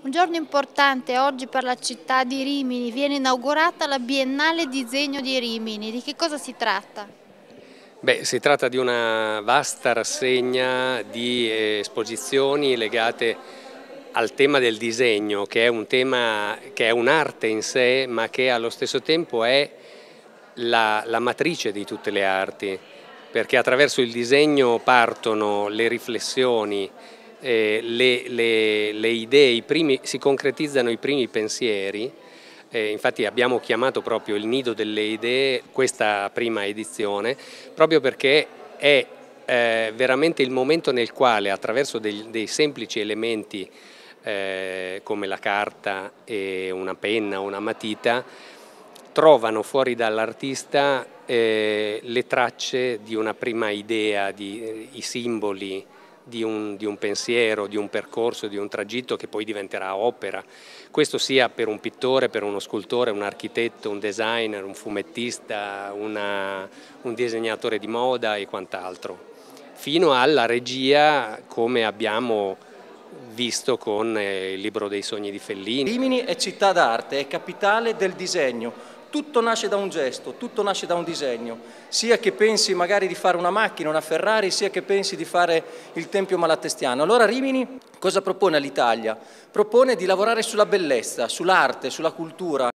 Un giorno importante oggi per la città di Rimini, viene inaugurata la Biennale Disegno di Rimini. Di che cosa si tratta? Beh, si tratta di una vasta rassegna di esposizioni legate al tema del disegno, che è un tema, che è un'arte in sé, ma che allo stesso tempo è la matrice di tutte le arti, perché attraverso il disegno partono le riflessioni, le idee, si concretizzano i primi pensieri. Infatti abbiamo chiamato proprio il Nido delle Idee questa prima edizione, proprio perché è veramente il momento nel quale attraverso dei semplici elementi come la carta e una penna o una matita trovano fuori dall'artista le tracce di una prima idea, i simboli di un pensiero, di un percorso, di un tragitto che poi diventerà opera. Questo sia per un pittore, per uno scultore, un architetto, un designer, un fumettista, un disegnatore di moda e quant'altro, fino alla regia, come abbiamo visto con il libro dei sogni di Fellini. Rimini è città d'arte, è capitale del disegno. Tutto nasce da un gesto, tutto nasce da un disegno, sia che pensi magari di fare una macchina, una Ferrari, sia che pensi di fare il Tempio Malatestiano. Allora Rimini cosa propone all'Italia? Propone di lavorare sulla bellezza, sull'arte, sulla cultura.